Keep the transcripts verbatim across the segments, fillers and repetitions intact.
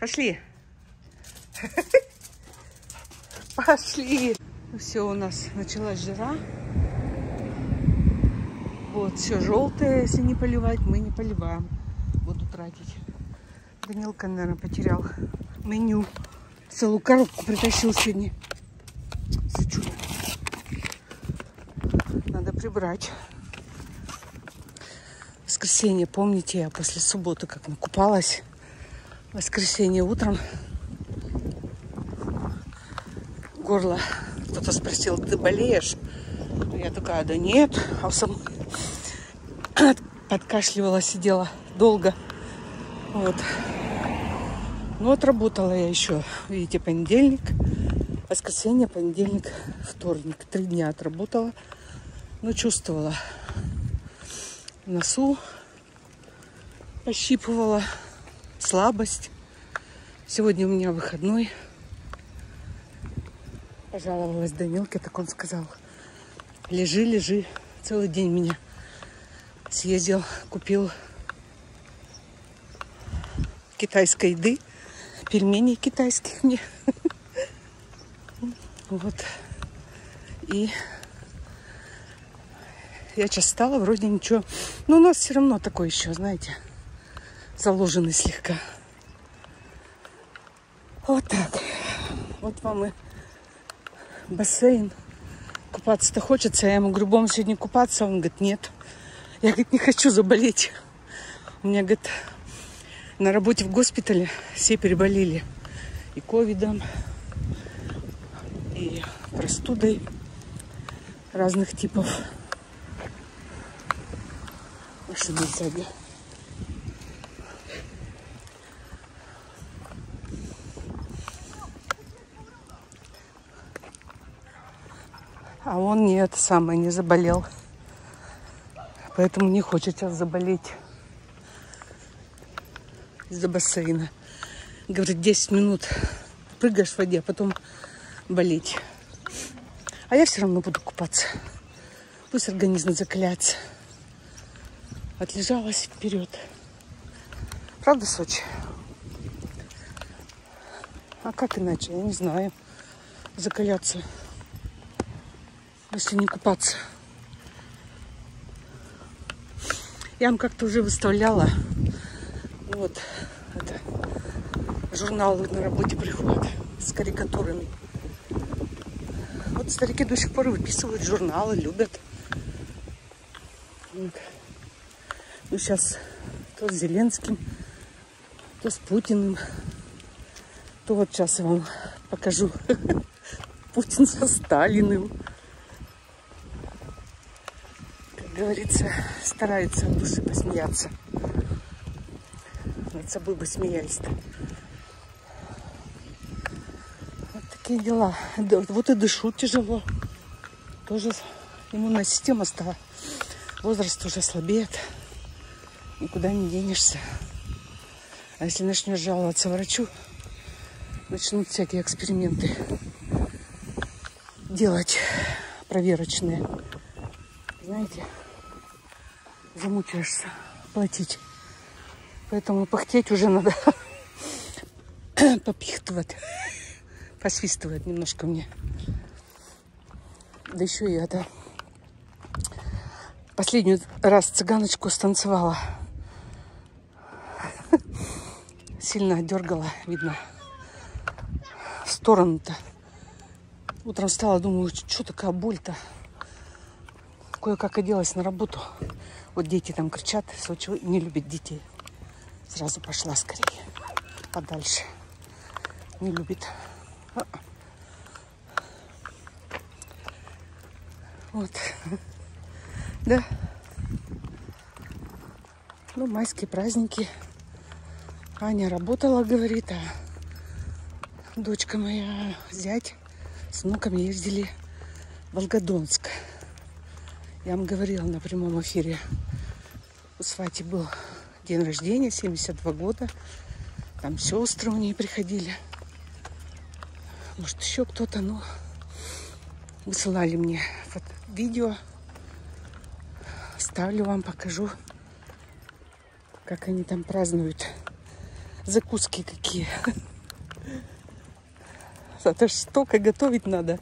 Пошли. Пошли. Все, у нас началась жара. Вот, все желтое, если не поливать, мы не поливаем. Буду тратить. Данилка, наверное, потерял меню. Целую коробку притащил сегодня. Сычу. Надо прибрать. Воскресенье, помните, я после субботы как накупалась. Воскресенье утром. Горло. Кто-то спросил, ты болеешь? Я такая, да нет. А сам подкашливала, сидела долго. Вот. Ну, отработала я еще, видите, понедельник, воскресенье, понедельник, вторник. Три дня отработала. Но чувствовала в носу, пощипывала, слабость. Сегодня у меня выходной. Пожаловалась Данилке, так он сказал, лежи, лежи. Целый день меня съездил, купил китайской еды, пельменей китайских мне. Вот. И я сейчас встала, вроде ничего. Но у нас все равно такой еще, знаете, заложенный слегка. Вот так. Вот вам и бассейн. Купаться-то хочется. Я ему говорю, будем сегодня купаться. Он говорит, нет. Я, говорит, не хочу заболеть. У меня, говорит, на работе в госпитале все переболели. И ковидом, и простудой разных типов. Машина сзади. А он не это самое, не заболел. Поэтому не хочет сейчас заболеть из-за бассейна. Говорит, десять минут прыгаешь в воде, а потом болеть. А я все равно буду купаться. Пусть организм закаляется. Отлежалась вперед. Правда, Сочи? А как иначе? Я не знаю. Закаляться, если не купаться. Я вам как-то уже выставляла. Вот. Это журналы на работе приходят с карикатурами. Вот старики до сих пор выписывают журналы, любят. Вот. Ну, сейчас то с Зеленским, то с Путиным. То вот сейчас я вам покажу Путин со Сталиным. Как говорится, стараются от души посмеяться. Над собой бы смеялись-то. Вот такие дела. Вот и дышу тяжело. Тоже иммунная система стала. Возраст уже слабеет. Никуда не денешься. А если начнешь жаловаться врачу, начнут всякие эксперименты делать проверочные. Знаете, замучаешься платить. Поэтому пыхтеть уже надо. Попихтывать. Посвистывает немножко мне. Да еще и это. Последний раз цыганочку станцевала. Сильно дергала, видно, в сторону-то. Утром встала, думаю, что такая боль-то. Кое-как оделась на работу. Вот дети там кричат, Сочи не любит детей. Сразу пошла скорее подальше. Не любит. Вот. Да. Ну, майские праздники. Аня работала, говорит, а дочка моя, зять с внуками ездили в Волгодонск. Я вам говорила на прямом эфире. У Свати был день рождения, семьдесят два года. Там сестры у нее приходили. Может, еще кто-то, ну, высылали мне фото, видео. Ставлю вам, покажу, как они там празднуют. закуски какие. Это ж столько готовить надо.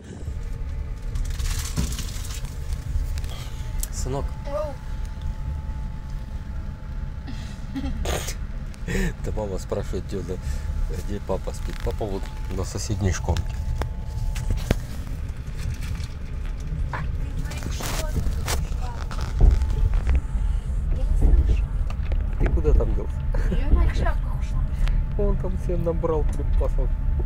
Сынок. Да мама спрашивает, где, где папа спит. Папа вот на соседней шконке. Ты куда там делся? Я на шапках ушла. Он там себе набрал припасов.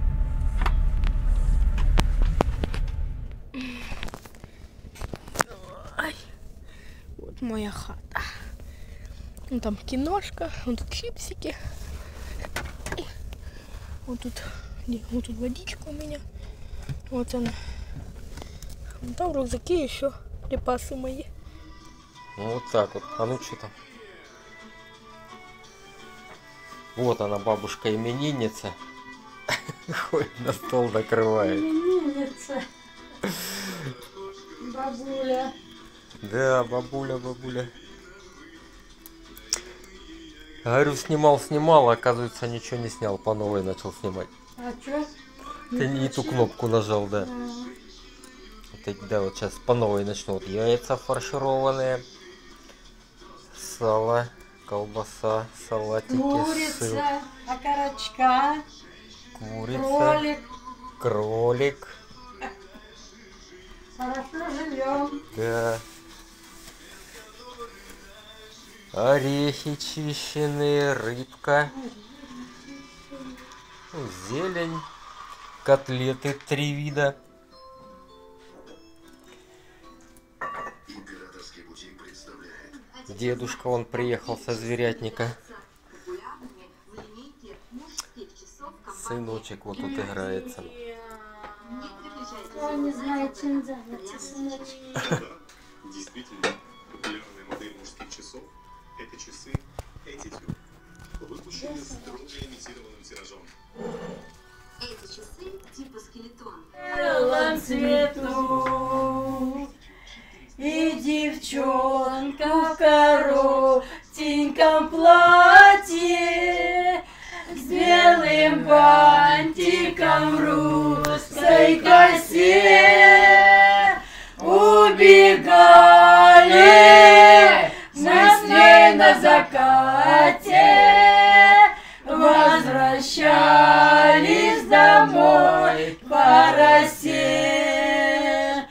Ай. Вот моя хата. Вон там киношка, вон тут чипсики. Вот тут, не, вот тут водичка у меня. Вот она. Вон там в рюкзаке еще припасы мои. Ну вот так вот. А ну что там? Вот она, бабушка именинница. Ходит на стол, накрывает. Именинница. Бабуля. Да, бабуля, бабуля. Говорю, снимал, снимал, а оказывается, ничего не снял. По новой начал снимать. А чё? Ты не ту кнопку нажал, да. Вот, да, вот сейчас по новой начну. Вот яйца фаршированные, сало, колбаса, салатики, Курица, сыр, окорочка, курица, кролик. кролик. Хорошо живем. Да. Орехи чищенные, рыбка, зелень, котлеты три вида. Дедушка, он приехал со зверятника. Сыночек вот тут играется. Я не знаю, чем заняться, сыночек. Действительно, популярная модель мужских часов – это часы Attitude, выпущенные строго имитированным тиражом. Эти часы типа скелетон. Белом цвету и девчонка в коротеньком платье с белым бантиком в русской косе убегали мы с ней на закате, возвращались домой по росе.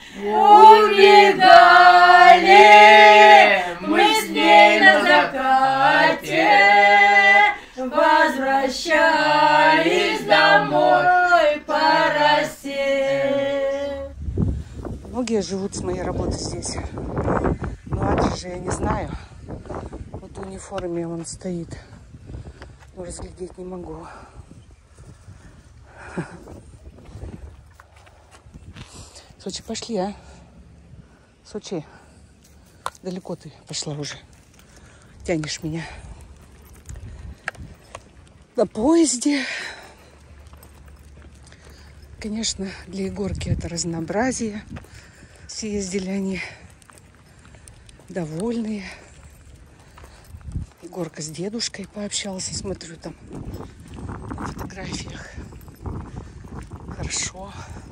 Убегали мы с ней на закате, возвращались домой по росе. Многие живут с моей работы здесь. Ну, адрес же я не знаю. Вот в униформе он стоит. Но разглядеть не могу. Сочи, пошли, а? Сочи, далеко ты пошла уже. Тянешь меня. На поезде. Конечно, для Егорки это разнообразие. Съездили они довольные. Егорка с дедушкой пообщался, смотрю там на фотографиях. Хорошо.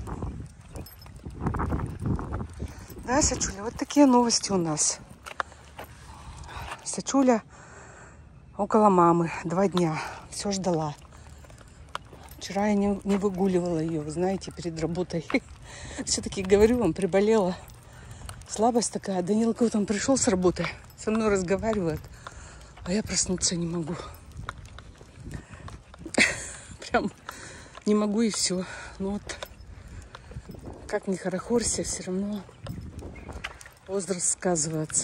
Да, Сачуля, вот такие новости у нас. Сачуля около мамы два дня. Все ждала. Вчера я не, не выгуливала ее, вы знаете, перед работой. Все-таки, говорю вам, приболела. Слабость такая. Данилка там пришел с работы, со мной разговаривает, а я проснуться не могу. Прям не могу и все. Ну вот, как ни хорохорься, все равно возраст сказывается.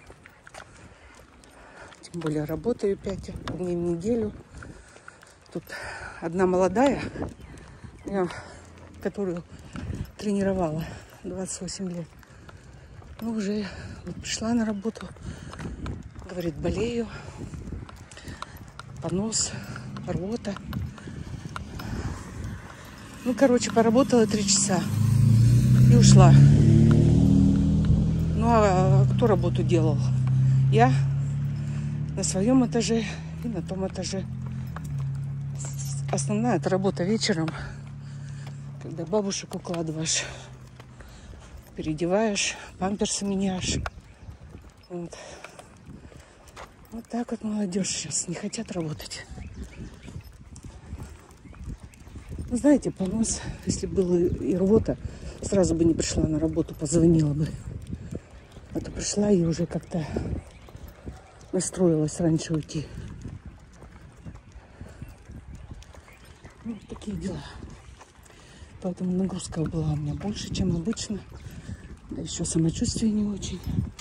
Тем более работаю пять дней в неделю. Тут одна молодая, я, которую тренировала двадцать восемь лет. Ну, уже вот пришла на работу. Говорит, болею. Понос, рвота. Ну, короче, поработала три часа и ушла. Ну, а кто работу делал? Я на своем этаже и на том этаже. основная это работа вечером, когда бабушек укладываешь, переодеваешь, памперсы меняешь. Вот. Вот так вот молодежь сейчас не хотят работать. Вы знаете, понос, если была и рвота, сразу бы не пришла на работу, позвонила бы. А то пришла и уже как-то настроилась раньше уйти. Ну, такие дела. Поэтому нагрузка была у меня больше, чем обычно. Да еще самочувствие не очень.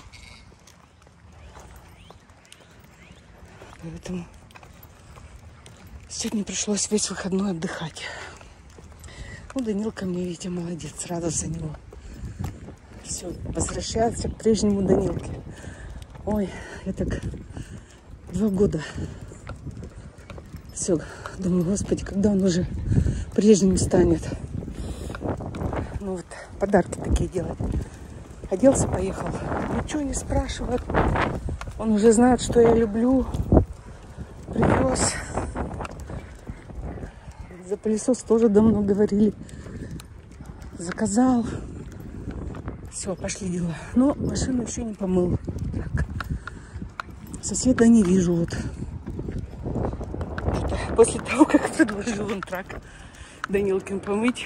Поэтому сегодня пришлось весь выходной отдыхать. Ну, Данилка мне, видите, молодец, рада за него. Все, возвращается к прежнему Данилке. Ой, я так два года. Все, думаю, господи, когда он уже прежним станет. Ну вот, подарки такие делать. Оделся, поехал. Ничего не спрашивает. Он уже знает, что я люблю. Привез. За пылесос тоже давно говорили. Заказал. Все, пошли дела. Но машину еще не помыл. Так. Соседа не вижу. Вот. После того, как предложил он трак Данилкин помыть,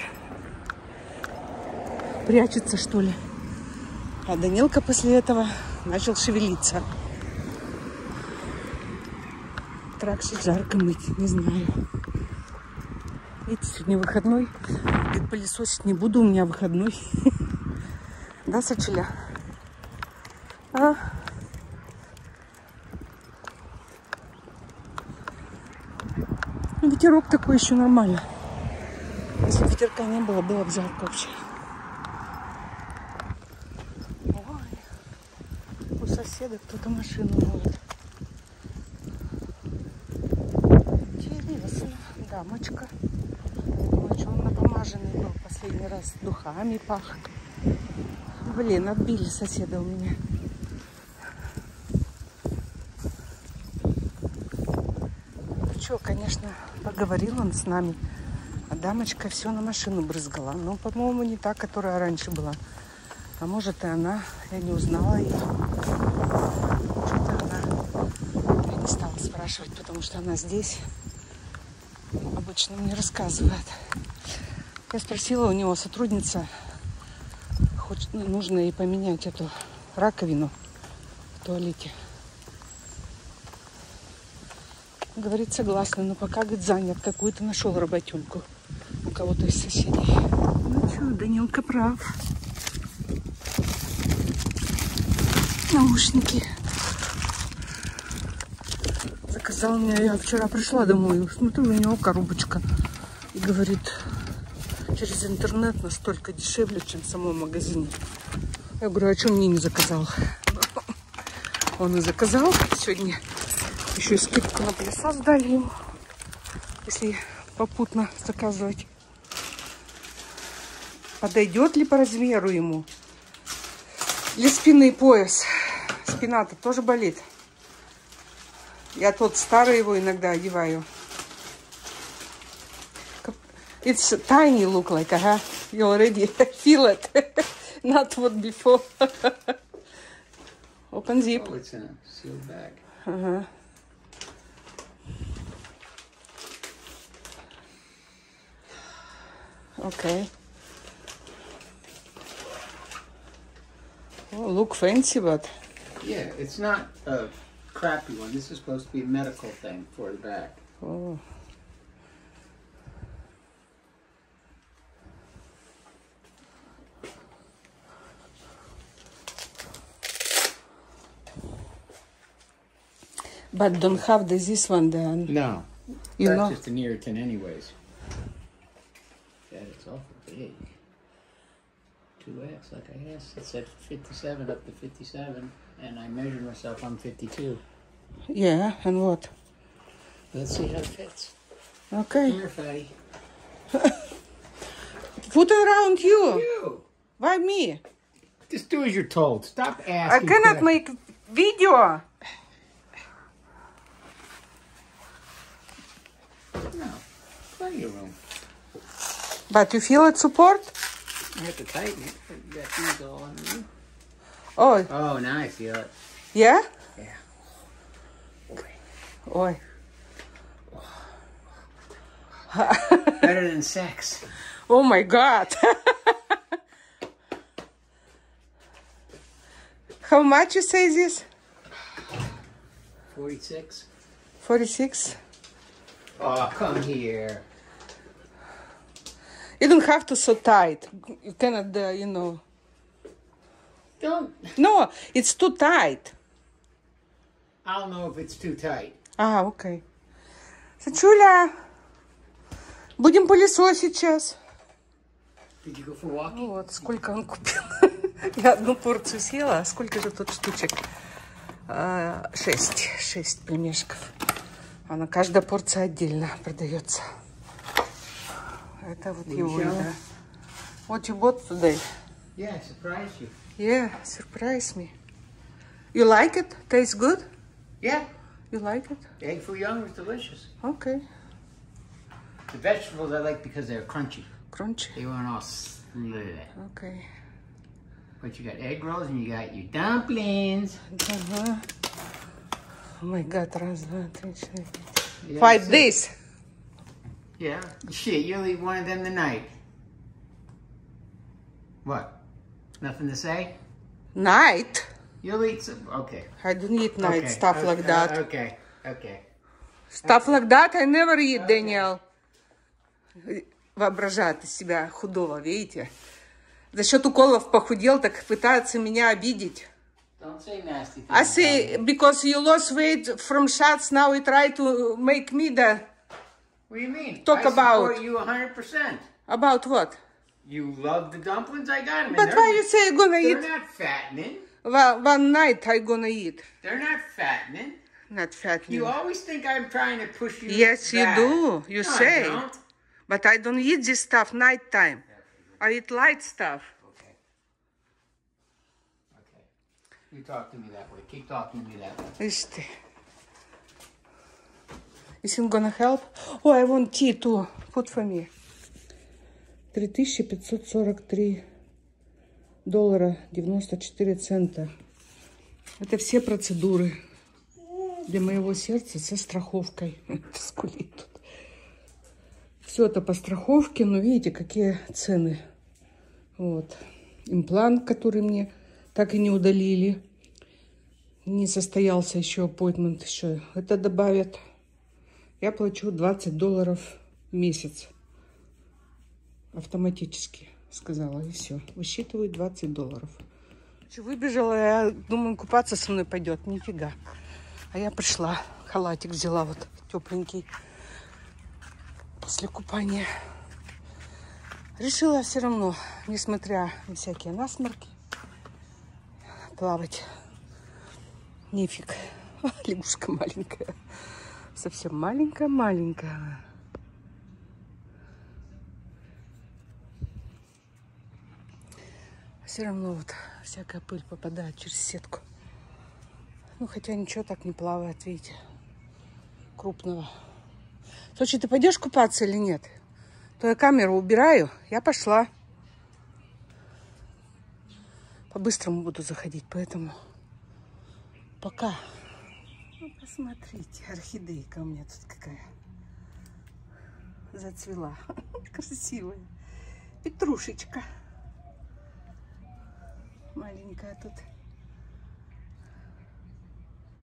прячется, что ли. А Данилка после этого начал шевелиться. Тракши жарко мыть, не знаю. Видите, сегодня выходной. Говорит, пылесосить не буду, у меня выходной. Да, Сачеля? А? Ветерок такой еще нормально. Если бы ветерка не было, было бы жарко вообще. Ой, у соседа кто-то машину моет. Интересно. Дамочка. Думаю, что он напомаженный был последний раз. Духами пах. Блин, отбили соседа у меня. Что, конечно, поговорил он с нами. А дамочка все на машину брызгала. Но, по-моему, не та, которая раньше была. А может и она. Я не узнала ее. Что-то она... Я не стала спрашивать, потому что она здесь. Обычно мне рассказывает. Я спросила у него, сотрудница, хочет, нужно ей поменять эту раковину в туалете. Говорит, согласна, но пока, говорит, занят. Какую-то нашел работенку у кого-то из соседей. Ну что, Данилка прав. Наушники. Заказал мне, я вчера пришла домой, смотрю, у него коробочка. И говорит, через интернет настолько дешевле, чем в самом магазине. Я говорю, а что мне не заказал? Он и заказал сегодня. Еще и скидку на пылесос дали ему, если попутно заказывать. Подойдет ли по размеру ему? Для спины пояс. Спина-то тоже болит. Я тот старый его иногда одеваю. It's tiny look like, ага. You already feel it. Not what before. Open zip. Oh, it's in a sealed bag. Ага. Okay. Oh, look fancy, but Yeah, it's not a crappy one. This is supposed to be a medical thing for the back. oh. But don't have the, this one then. No. You That's know. just an irritant anyways. God, it's awful big. two X, like I asked. It said fifty-seven up to fifty-seven, and I measured myself, I'm fifty-two. Yeah, and what? Let's see how it fits. Okay. Come here, fatty. Put around you. You! Why me? Just do as you're told. Stop I asking. cannot questions. make video. No. Plenty of room. But you feel it support? I have to tighten it. But you got these all underneath. Oh, Oh, now I feel it. yeah? Yeah. Ой. Better than sex. Oh my God. How much you say this? forty-six. forty-six? Oh, come here. You don't have to so tight. You cannot, uh, you know. Don't. No, it's too tight. I don't know if it's too tight. А, окей. Сачуля, будем пылесосить сейчас. Did you go for walking? Вот, сколько он купил. Я одну порцию съела, а сколько же тут штучек? А, шесть. Шесть пельмешков. Она, каждая порция отдельно продается. Это вот его еда. What you bought today? Yeah, surprise you. Yeah, surprise me. You like it? Tastes good? Yeah. You like it? The egg foo young was delicious. Okay. The vegetables I like because they're crunchy. Crunchy. They weren't all slid. Okay. But you got egg rolls and you got your dumplings. Ага. Oh my God, раз, два, три, четыре. Yeah, Five so- days. Yeah. Shit, you'll eat one of them tonight. What? Nothing to say? Night? You'll eat some. Okay. I don't eat night Okay. stuff okay. like that. uh, okay. Okay. Stuff like that I never eat, Дэниел. Воображает из себя худого, видите? За счет уколов похудел, так пытается меня обидеть. Don't say nasty things. I say, because you lost weight from shots, now you try to make me the... What do you mean? Talk I about- support you one hundred percent. About what? You love the dumplings? I got them. But why you say you're gonna They're eat? not fattening. One, one night I gonna eat. They're not fattening. Not fattening. You always think I'm trying to push you. Yes, you back. do. You No, I say. don't. But I don't eat this stuff night time. I eat light stuff. Okay. Okay. You talk to me that way. Keep talking to me that way. Ишь ты. Is it gonna help? Oh, I want tea too. Put for me. три тысячи пятьсот сорок три доллара девяносто четыре цента. Это все процедуры для моего сердца со страховкой. Скулит тут. Все это по страховке, но видите, какие цены. Вот. Имплант, который мне так и не удалили. Не состоялся еще аппойтмент еще. Это добавят. Я плачу двадцать долларов в месяц. Автоматически, сказала. И все. Высчитываю двадцать долларов. Выбежала, я думаю, купаться со мной пойдет. Нифига. А я пришла. Халатик взяла вот тепленький. После купания. Решила все равно, несмотря на всякие насморки, плавать. Нефиг. Лягушка маленькая. Совсем маленькая-маленькая. Все равно вот всякая пыль попадает через сетку. Ну, хотя ничего так не плавает, видите. Крупного. Сочи, ты пойдешь купаться или нет? То я камеру убираю, я пошла. По-быстрому буду заходить, поэтому пока. Ну, посмотрите, орхидейка у меня тут какая. Зацвела. Красивая. Петрушечка. Маленькая тут.